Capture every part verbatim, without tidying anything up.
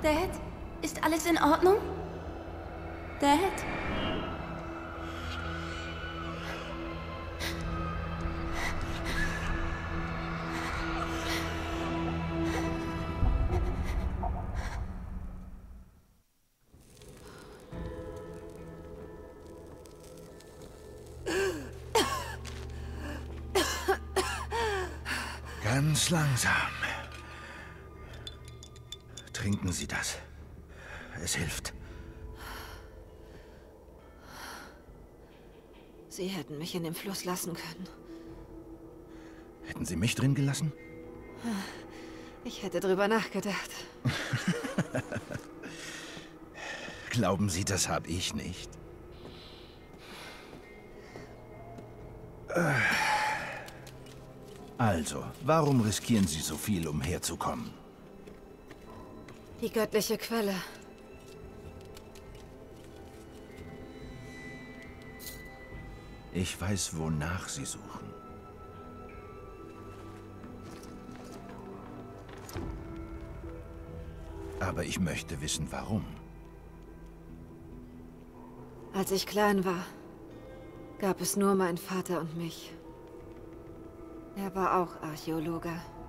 Dad? Ist alles in Ordnung? Dad? Ganz langsam. Trinken Sie das. Es hilft. Sie hätten mich in den Fluss lassen können. Hätten Sie mich drin gelassen? Ich hätte drüber nachgedacht. Glauben Sie, das habe ich nicht. Also, warum riskieren Sie so viel, um herzukommen? Die göttliche Quelle. Ich weiß, wonach Sie suchen. Aber ich möchte wissen, warum. Als ich klein war, gab es nur meinen Vater und mich. Er war auch Archäologe.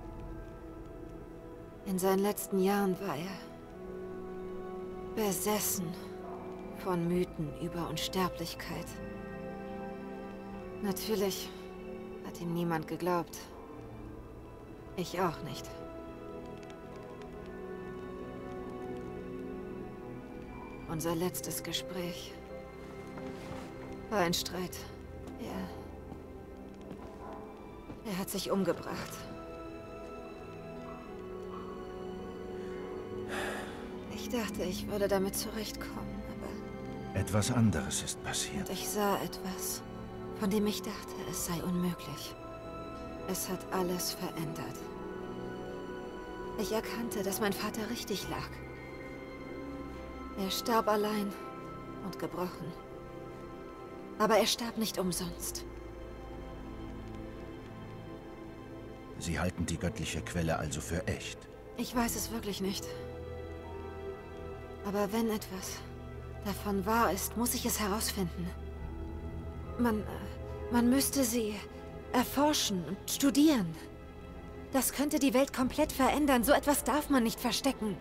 In seinen letzten Jahren war er besessen von Mythen über Unsterblichkeit. Natürlich hat ihm niemand geglaubt. Ich auch nicht. Unser letztes Gespräch war ein Streit. Er... Er hat sich umgebracht. Ich dachte, ich würde damit zurechtkommen, aber... Etwas anderes ist passiert. Und ich sah etwas, von dem ich dachte, es sei unmöglich. Es hat alles verändert. Ich erkannte, dass mein Vater richtig lag. Er starb allein und gebrochen. Aber er starb nicht umsonst. Sie halten die göttliche Quelle also für echt? Ich weiß es wirklich nicht. Aber wenn etwas davon wahr ist, muss ich es herausfinden. Man, man müsste sie erforschen und studieren. Das könnte die Welt komplett verändern. So etwas darf man nicht verstecken.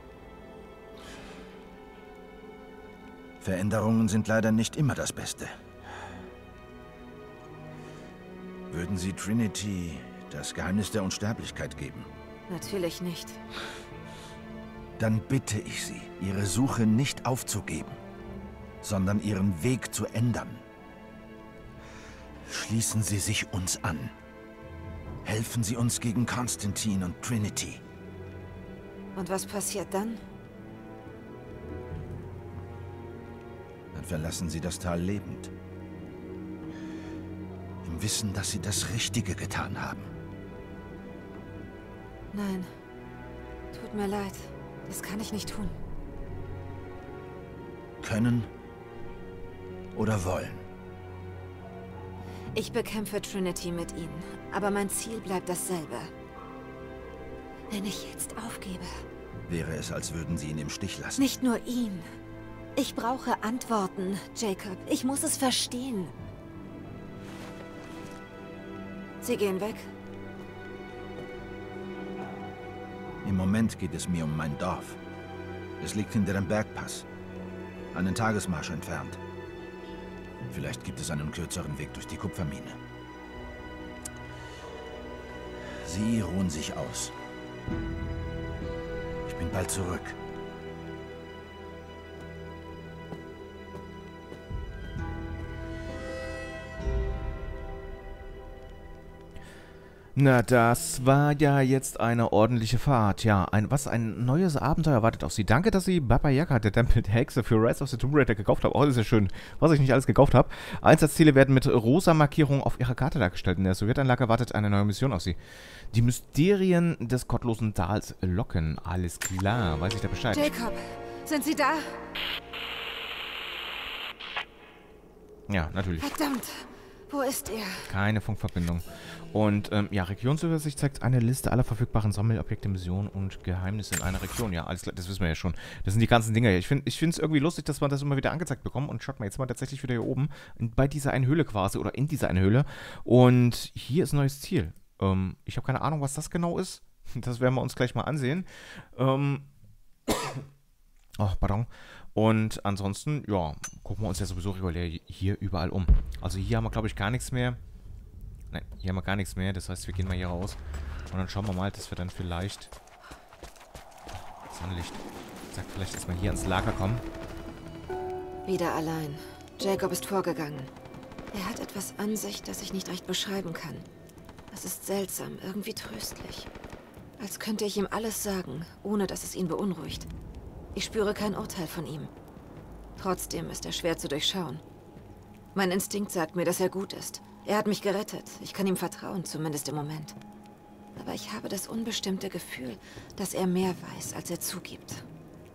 Veränderungen sind leider nicht immer das Beste. Würden Sie Trinity das Geheimnis der Unsterblichkeit geben? Natürlich nicht. Dann bitte ich Sie, Ihre Suche nicht aufzugeben, sondern Ihren Weg zu ändern. Schließen Sie sich uns an. Helfen Sie uns gegen Konstantin und Trinity. Und was passiert dann? Dann verlassen Sie das Tal lebend. Im Wissen, dass Sie das Richtige getan haben. Nein. Tut mir leid. Das kann ich nicht tun. Können oder wollen? Ich bekämpfe Trinity mit ihnen, aber mein Ziel bleibt dasselbe. Wenn ich jetzt aufgebe... Wäre es, als würden Sie ihn im Stich lassen. Nicht nur ihn. Ich brauche Antworten, Jacob. Ich muss es verstehen. Sie gehen weg. Im Moment geht es mir um mein Dorf. Es liegt hinter dem Bergpass. Einen Tagesmarsch entfernt. Vielleicht gibt es einen kürzeren Weg durch die Kupfermine. Sie ruhen sich aus. Ich bin bald zurück. Na, das war ja jetzt eine ordentliche Fahrt. Ja, ein, was ein neues Abenteuer wartet auf Sie. Danke, dass Sie Baba Yaga, der Tempel der Hexe, für Rise of the Tomb Raider gekauft haben. Oh, das ist ja schön, was ich nicht alles gekauft habe. Einsatzziele werden mit rosa Markierungen auf Ihrer Karte dargestellt. In der Sowjetanlage wartet eine neue Mission auf Sie. Die Mysterien des gottlosen Tals locken. Alles klar, weiß ich da Bescheid. Jacob, sind Sie da? Ja, natürlich. Verdammt, wo ist er? Keine Funkverbindung. Und ähm, ja, Regionsübersicht zeigt eine Liste aller verfügbaren Sammelobjekte, Missionen und Geheimnisse in einer Region. Ja, alles klar, das wissen wir ja schon. Das sind die ganzen Dinger hier. Ich finde es irgendwie lustig, dass man das immer wieder angezeigt bekommt. Und schaut mal, jetzt mal tatsächlich wieder hier oben bei dieser einen Höhle quasi oder in dieser einen Höhle. Und hier ist ein neues Ziel. Ähm, ich habe keine Ahnung, was das genau ist. Das werden wir uns gleich mal ansehen. Ähm, oh, pardon. Und ansonsten, ja, gucken wir uns ja sowieso regulär hier überall um. Also hier haben wir, glaube ich, gar nichts mehr. Nein, hier haben wir gar nichts mehr. Das heißt, wir gehen mal hier raus. Und dann schauen wir mal, dass wir dann vielleicht... Oh, Sonnenlicht. Sagt vielleicht, dass wir hier ins Lager kommen. Wieder allein. Jacob ist vorgegangen. Er hat etwas an sich, das ich nicht recht beschreiben kann. Es ist seltsam, irgendwie tröstlich. Als könnte ich ihm alles sagen, ohne dass es ihn beunruhigt. Ich spüre kein Urteil von ihm. Trotzdem ist er schwer zu durchschauen. Mein Instinkt sagt mir, dass er gut ist. Er hat mich gerettet. Ich kann ihm vertrauen, zumindest im Moment. Aber ich habe das unbestimmte Gefühl, dass er mehr weiß, als er zugibt.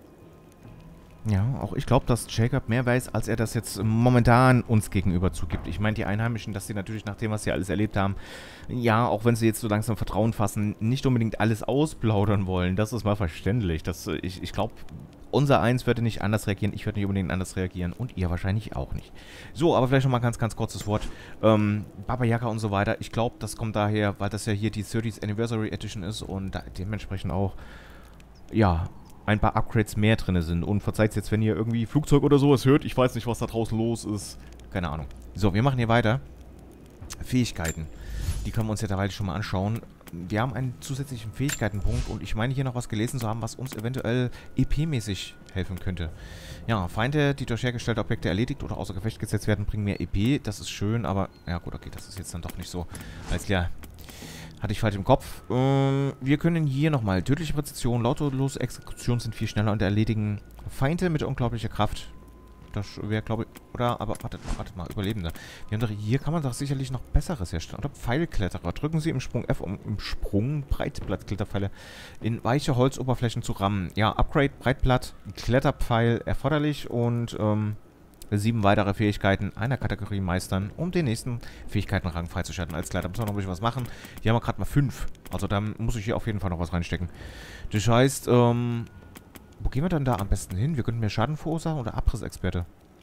Ja, auch ich glaube, dass Jacob mehr weiß, als er das jetzt momentan uns gegenüber zugibt. Ich meine, die Einheimischen, dass sie natürlich nach dem, was sie alles erlebt haben, ja, auch wenn sie jetzt so langsam Vertrauen fassen, nicht unbedingt alles ausplaudern wollen. Das ist mal verständlich. Das, ich ich glaube, unser Eins würde nicht anders reagieren, ich würde nicht unbedingt anders reagieren und ihr wahrscheinlich auch nicht. So, aber vielleicht nochmal ganz, ganz kurzes Wort. Ähm, Baba Yaga und so weiter. Ich glaube, das kommt daher, weil das ja hier die thirtieth Anniversary Edition ist und da dementsprechend auch, ja, ein paar Upgrades mehr drin sind. Und verzeiht jetzt, wenn ihr irgendwie Flugzeug oder sowas hört. Ich weiß nicht, was da draußen los ist. Keine Ahnung. So, wir machen hier weiter. Fähigkeiten. Die können wir uns ja derweil schon mal anschauen. Wir haben einen zusätzlichen Fähigkeitenpunkt und ich meine hier noch was gelesen zu haben, was uns eventuell E P-mäßig helfen könnte. Ja, Feinde, die durch hergestellte Objekte erledigt oder außer Gefecht gesetzt werden, bringen mehr E P. Das ist schön, aber ja gut, okay, das ist jetzt dann doch nicht so. Alles klar. Hatte ich falsch im Kopf. Ähm, wir können hier nochmal tödliche Präzision, lautlose Exekution sind viel schneller und erledigen Feinde mit unglaublicher Kraft. Das wäre, glaube ich, oder, aber wartet mal, wartet mal, Überlebende. Wir haben doch, hier kann man doch sicherlich noch Besseres herstellen. Oder Pfeilkletterer. Drücken Sie im Sprung F, um im Sprung Breitblattkletterpfeile in weiche Holzoberflächen zu rammen. Ja, Upgrade, Breitblatt, Kletterpfeil erforderlich und, ähm, sieben weitere Fähigkeiten einer Kategorie meistern, um den nächsten Fähigkeitenrang freizuschalten. Alles klar, da müssen wir noch ein bisschen was machen. Hier haben wir gerade mal fünf. Also da muss ich hier auf jeden Fall noch was reinstecken. Das heißt, ähm... wo gehen wir dann da am besten hin? Wir könnten mehr Schaden verursachen oder Abrissexperte?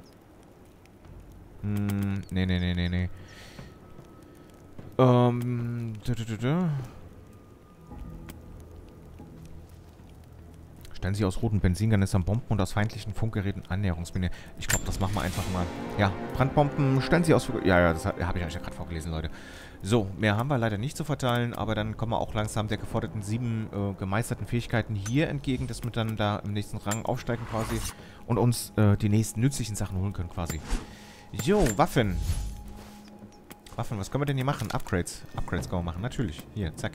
Hm, nee, nee, nee, nee, nee. Ähm... Dö, dö, dö, dö. Stellen Sie aus roten Benzinkanistern Bomben und aus feindlichen Funkgeräten Annäherungsmine. Ich glaube, das machen wir einfach mal. Ja, Brandbomben stellen Sie aus... Ja, ja, das habe ich euch ja gerade vorgelesen, Leute. So, mehr haben wir leider nicht zu verteilen, aber dann kommen wir auch langsam der geforderten sieben äh, gemeisterten Fähigkeiten hier entgegen, dass wir dann da im nächsten Rang aufsteigen quasi und uns äh, die nächsten nützlichen Sachen holen können quasi. Jo, Waffen. Waffen, was können wir denn hier machen? Upgrades. Upgrades können wir machen, natürlich. Hier, zack.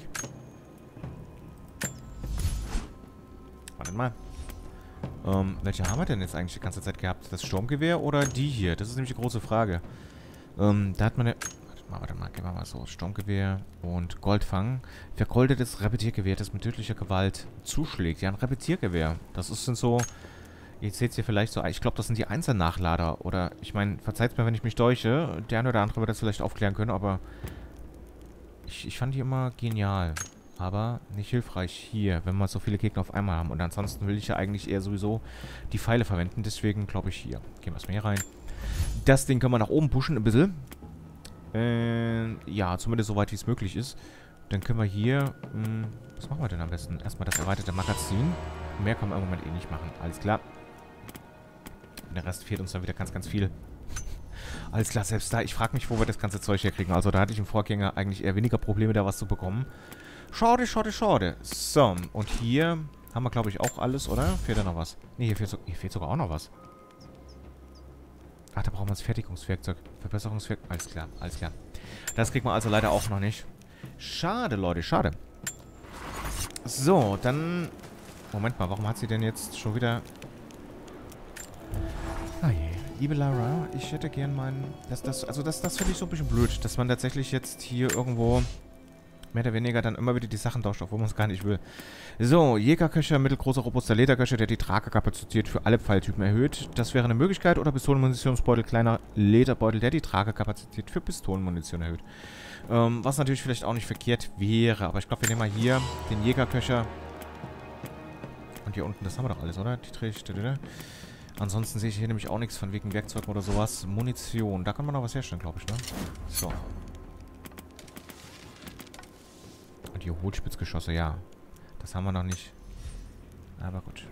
Warte mal. Ähm, welche haben wir denn jetzt eigentlich die ganze Zeit gehabt? Das Sturmgewehr oder die hier? Das ist nämlich die große Frage. Ähm, da hat man eine... Warte mal, warte mal, gehen wir mal so. Sturmgewehr und Goldfang. Vergoldetes Repetiergewehr, das mit tödlicher Gewalt zuschlägt. Ja, ein Repetiergewehr. Das ist, sind so... Jetzt seht ihr vielleicht so... Ich glaube, das sind die Einzelnachlader. Oder, ich meine, verzeiht mir, wenn ich mich täusche. Der eine oder andere wird das vielleicht aufklären können, aber... Ich, ich fand die immer genial. Aber nicht hilfreich hier, wenn wir so viele Gegner auf einmal haben. Und ansonsten will ich ja eigentlich eher sowieso die Pfeile verwenden. Deswegen glaube ich hier. Gehen wir erstmal hier rein. Das Ding können wir nach oben pushen ein bisschen. Äh, ja, zumindest so weit wie es möglich ist. Dann können wir hier... Mh, was machen wir denn am besten? Erstmal das erweiterte Magazin. Mehr kann man im Moment eh nicht machen. Alles klar. Und der Rest fehlt uns dann wieder ganz, ganz viel. Alles klar, selbst da. Ich frage mich, wo wir das ganze Zeug herkriegen. Also da hatte ich im Vorgänger eigentlich eher weniger Probleme, da was zu bekommen. Schade, schade, schade. So, und hier haben wir, glaube ich, auch alles, oder? Fehlt da noch was? Ne, hier, so, hier fehlt sogar auch noch was. Ach, da brauchen wir das Fertigungswerkzeug. Verbesserungswerkzeug. Alles klar, alles klar. Das kriegt man also leider auch noch nicht. Schade, Leute, schade. So, dann... Moment mal, warum hat sie denn jetzt schon wieder... Ah je. Liebe Lara, ich hätte gern meinen... Das, das, also das, das finde ich so ein bisschen blöd, dass man tatsächlich jetzt hier irgendwo... mehr oder weniger dann immer wieder die Sachen tauscht, obwohl man es gar nicht will. So, Jägerköcher, mittelgroßer, robuster Lederköcher, der die Tragekapazität für alle Pfeiltypen erhöht. Das wäre eine Möglichkeit. Oder Pistolenmunitionsbeutel, kleiner Lederbeutel, der die Tragekapazität für Pistolenmunition erhöht. Ähm, was natürlich vielleicht auch nicht verkehrt wäre. Aber ich glaube, wir nehmen mal hier den Jägerköcher. Und hier unten, das haben wir doch alles, oder? Die Trichter. Ansonsten sehe ich hier nämlich auch nichts von wegen Werkzeug oder sowas. Munition, da kann man noch was herstellen, glaube ich, ne? So. Und hier Hohlspitzgeschosse, ja. Das haben wir noch nicht. Aber gut.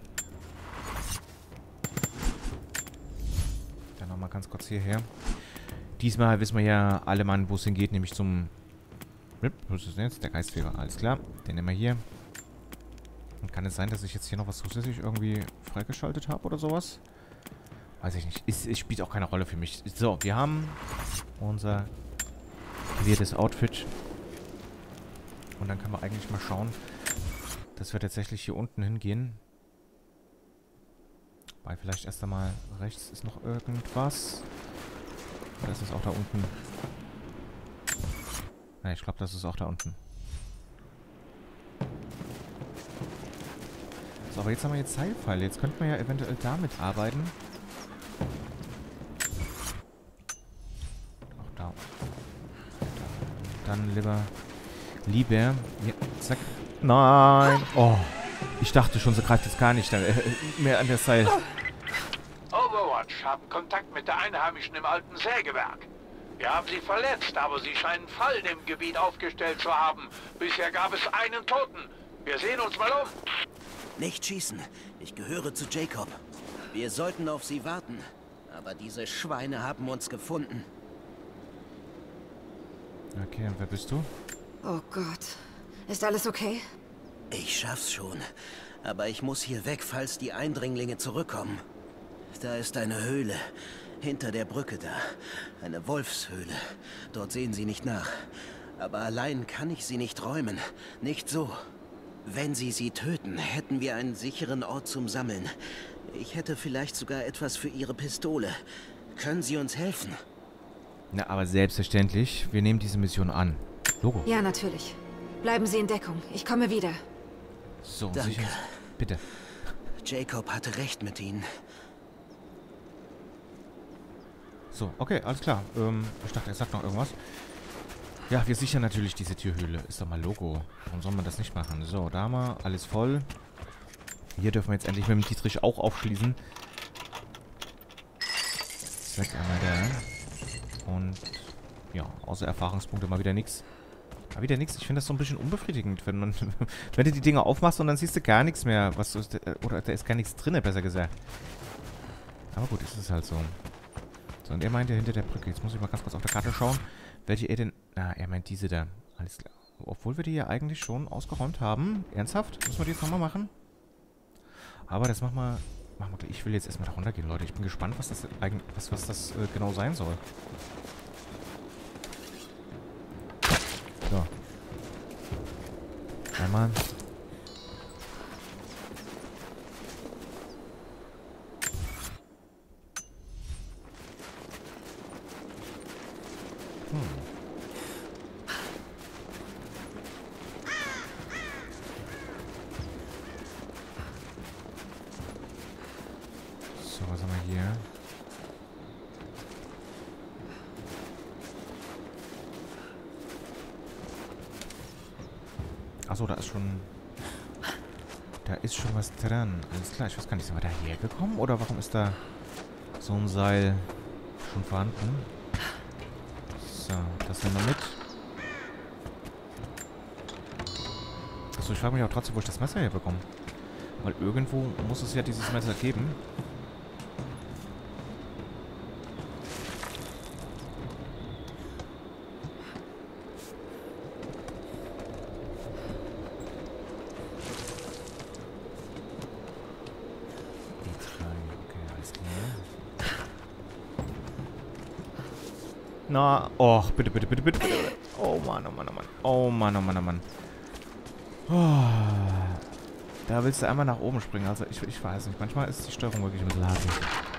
Dann nochmal ganz kurz hierher. Diesmal wissen wir ja alle Mann, wo es hingeht, nämlich zum... Was ist denn jetzt? Der Geistfeger, alles klar. Den nehmen wir hier. Und kann es sein, dass ich jetzt hier noch was zusätzlich irgendwie freigeschaltet habe oder sowas? Weiß ich nicht. Es, es spielt auch keine Rolle für mich. So, wir haben unser gewähltes Outfit. Und dann können wir eigentlich mal schauen, dass wir tatsächlich hier unten hingehen. Weil vielleicht erst einmal rechts ist noch irgendwas. Oder ist es auch da unten? Ne, ich glaube, das ist auch da unten. So, aber jetzt haben wir jetzt Seilpfeile. Jetzt könnten wir ja eventuell damit arbeiten. Auch da. Dann lieber... Lieber... Ja, zack. Nein! Oh. Ich dachte schon, sie greift jetzt gar nicht äh, mehr an der Seil. Overwatch haben Kontakt mit der Einheimischen im alten Sägewerk. Wir haben sie verletzt, aber sie scheinen Fallen im Gebiet aufgestellt zu haben. Bisher gab es einen Toten. Wir sehen uns mal um. Nicht schießen. Ich gehöre zu Jacob. Wir sollten auf sie warten. Aber diese Schweine haben uns gefunden. Okay, und wer bist du? Oh Gott. Ist alles okay? Ich schaff's schon. Aber ich muss hier weg, falls die Eindringlinge zurückkommen. Da ist eine Höhle. Hinter der Brücke da. Eine Wolfshöhle. Dort sehen sie nicht nach. Aber allein kann ich sie nicht räumen. Nicht so. Wenn sie sie töten, hätten wir einen sicheren Ort zum Sammeln. Ich hätte vielleicht sogar etwas für ihre Pistole. Können Sie uns helfen? Na, aber selbstverständlich. Wir nehmen diese Mission an. Logo. Ja, natürlich. Bleiben Sie in Deckung. Ich komme wieder. So, Danke. sicher. Bitte. Jacob hatte recht mit Ihnen. So, okay, alles klar. Ähm, ich dachte, er sagt noch irgendwas. Ja, wir sichern natürlich diese Tierhöhle. Ist doch mal Logo. Warum soll man das nicht machen? So, da haben wir alles voll. Hier dürfen wir jetzt endlich mit dem Dietrich auch aufschließen. Zack, einmal da. Und ja, außer Erfahrungspunkte mal wieder nichts. Mal wieder nichts. Ich finde das so ein bisschen unbefriedigend, wenn man wenn du die Dinger aufmachst und dann siehst du gar nichts mehr. Was ist, oder da ist gar nichts drin, besser gesagt. Aber gut, ist es halt so. So, und er meint ja hinter der Brücke. Jetzt muss ich mal ganz kurz auf der Karte schauen, welche er denn... Ah, er meint diese da. Alles klar. Obwohl wir die ja eigentlich schon ausgeräumt haben. Ernsthaft? Müssen wir die jetzt nochmal machen? Aber das machen wir... Machen wir ich will jetzt erstmal da runtergehen, Leute. Ich bin gespannt, was das eigentlich... Was, was das äh, genau sein soll. So. Einmal. Hm. So, was haben wir hier? Achso, da ist schon... Da ist schon was dran. Alles klar, ich weiß gar nicht, sind wir da hergekommen? Oder warum ist da so ein Seil schon vorhanden? So, das nehmen wir mit. Achso, ich frage mich auch trotzdem, wo ich das Messer hier bekomme. Weil irgendwo muss es ja dieses Messer geben. Na, och, bitte, bitte, bitte, bitte, bitte. Oh Mann, oh Mann, oh Mann. Oh Mann, oh Mann, oh Mann. Oh. Da willst du einmal nach oben springen. Also, ich, ich weiß nicht. Manchmal ist die Steuerung wirklich ein bisschen hakelig.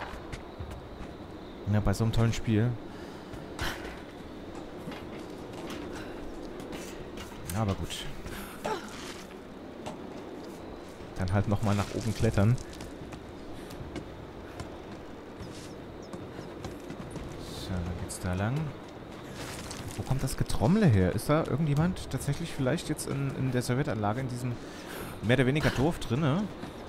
Ja, bei so einem tollen Spiel. Aber gut. Dann halt nochmal nach oben klettern. Da lang. Wo kommt das Getrommel her? Ist da irgendjemand tatsächlich vielleicht jetzt in, in der Sowjetanlage, in diesem mehr oder weniger Dorf drinne?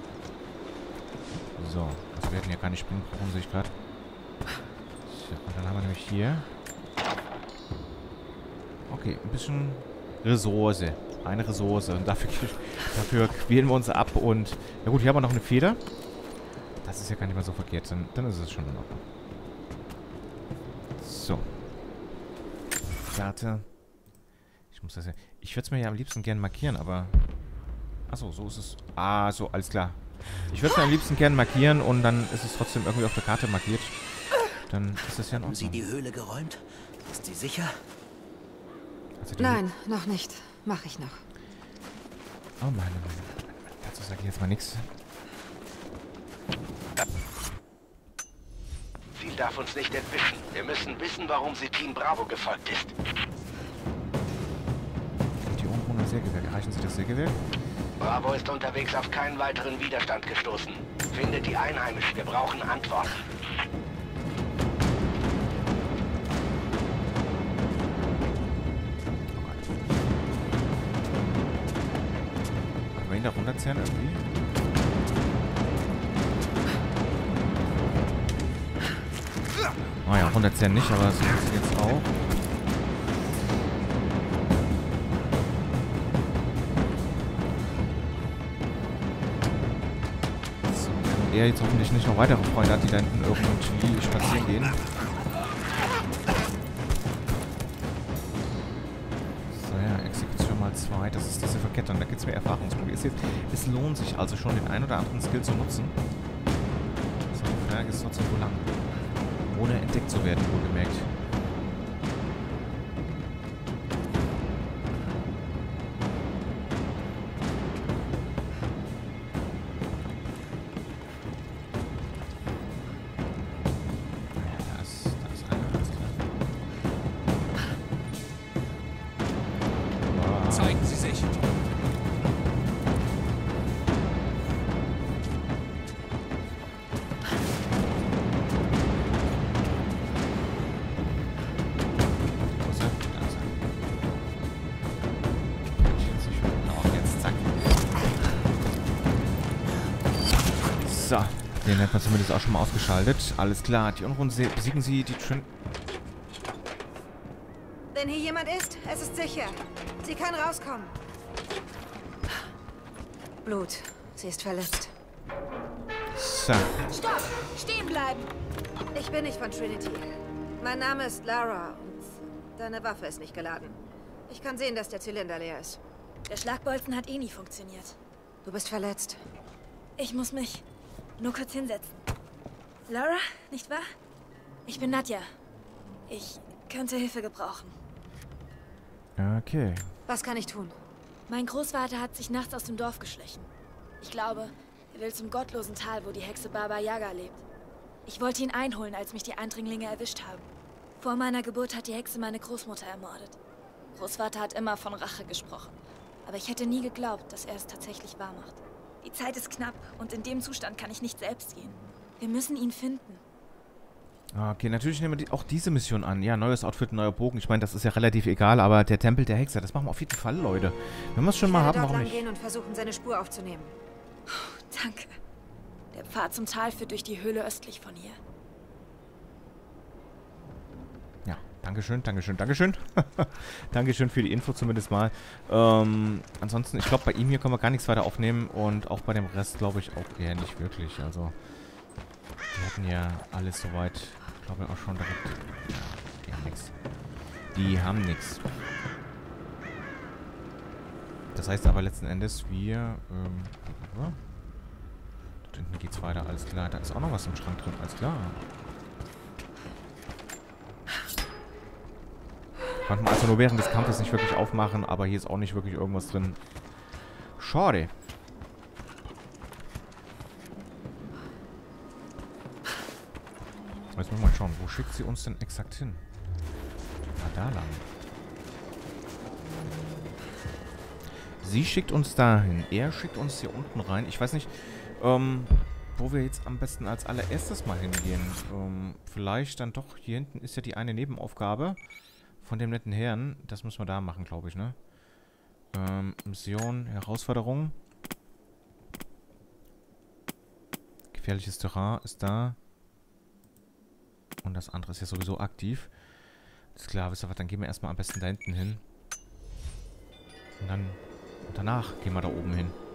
So, also wir hätten ja gar nicht springen brauchen, sehe ich gerade. So, und dann haben wir nämlich hier... Okay, ein bisschen Ressource. Eine Ressource. Und dafür, dafür quälen wir uns ab und... Ja gut, hier haben wir noch eine Feder. Das ist ja gar nicht mehr so verkehrt. Dann, dann ist es schon in Ordnung. So. Karte. Ich muss das ja... Ich würde es mir ja am liebsten gerne markieren, aber... Achso, so ist es. Ah, so, alles klar. Ich würde es mir am liebsten gerne markieren und dann ist es trotzdem irgendwie auf der Karte markiert. Dann ist das ja in Ordnung. Haben Sie die Höhle geräumt? Ist sie sicher? Also Nein, noch nicht. Mach ich noch. Oh meine, meine. Dazu sage ich jetzt mal nichts. Ziel darf uns nicht entwischen. Wir müssen wissen, warum sie Team Bravo gefolgt ist. Und die Unruhe Sägewerk. Erreichen Sie das Sägewerk? Bravo ist unterwegs auf keinen weiteren Widerstand gestoßen. Findet die Einheimischen. Wir brauchen Antworten. Können wir ihn da runterzerren irgendwie? Oh ja, runterzerren nicht, aber das ist jetzt auch. Er jetzt hoffentlich nicht noch weitere Freunde hat, die da hinten irgendwie spazieren gehen. So, ja, Exekution mal zwei. Das ist diese Verkettung. Da gibt es mehr Erfahrungspunkte. Es, es lohnt sich also schon, den ein oder anderen Skill zu nutzen. So, die Frage ist trotzdem, wo lang. Ohne entdeckt zu werden, wohlgemerkt. Zeigen Sie sich! So, den hat man zumindest auch schon mal ausgeschaltet. Alles klar, die Unruhen besiegen sie, die Trin... Wenn hier jemand ist, es ist sicher. Sie kann rauskommen. Blut. Sie ist verletzt. So. Stopp! Stehen bleiben! Ich bin nicht von Trinity. Mein Name ist Lara und deine Waffe ist nicht geladen. Ich kann sehen, dass der Zylinder leer ist. Der Schlagbolzen hat eh nie funktioniert. Du bist verletzt. Ich muss mich nur kurz hinsetzen. Lara, nicht wahr? Ich bin Nadja. Ich könnte Hilfe gebrauchen. Okay. Was kann ich tun? Mein Großvater hat sich nachts aus dem Dorf geschlichen. Ich glaube, er will zum gottlosen Tal, wo die Hexe Baba Yaga lebt. Ich wollte ihn einholen, als mich die Eindringlinge erwischt haben. Vor meiner Geburt hat die Hexe meine Großmutter ermordet. Großvater hat immer von Rache gesprochen. Aber ich hätte nie geglaubt, dass er es tatsächlich wahr macht. Die Zeit ist knapp und in dem Zustand kann ich nicht selbst gehen. Wir müssen ihn finden. Okay, natürlich nehmen wir die, auch diese Mission an. Ja, neues Outfit, neuer Bogen. Ich meine, das ist ja relativ egal, aber der Tempel der Hexe, das machen wir auf jeden Fall, Leute. Wenn wir es schon ich mal werde haben, dort warum lang nicht? gehen und versuchen, seine Spur aufzunehmen. Danke. Der Pfad zum Tal führt durch die Höhle östlich von hier. Ja, Dankeschön, Dankeschön, Dankeschön. Dankeschön für die Info zumindest mal. Ähm, ansonsten, ich glaube, bei ihm hier können wir gar nichts weiter aufnehmen und auch bei dem Rest glaube ich auch eher nicht wirklich. Also, die hatten ja alles soweit, glaube ich, auch schon direkt. Ja, die haben nichts. Die haben nichts. Das heißt aber letzten Endes, wir, ähm, ja, dort hinten geht's weiter, alles klar. Da ist auch noch was im Schrank drin, alles klar. Konnten wir also nur während des Kampfes nicht wirklich aufmachen, aber hier ist auch nicht wirklich irgendwas drin. Schade. Jetzt müssen wir mal schauen, wo schickt sie uns denn exakt hin? Na, da lang. Sie schickt uns dahin. Er schickt uns hier unten rein. Ich weiß nicht, ähm, wo wir jetzt am besten als allererstes mal hingehen. Ähm, vielleicht dann doch, hier hinten ist ja die eine Nebenaufgabe. von dem netten Herrn. Das müssen wir da machen, glaube ich, ne? Ähm, Mission, Herausforderung. Gefährliches Terrain ist da. Und das andere ist ja sowieso aktiv. Ist klar, wisst ihr was, dann gehen wir erstmal am besten da hinten hin. Und dann und danach gehen wir da oben hin.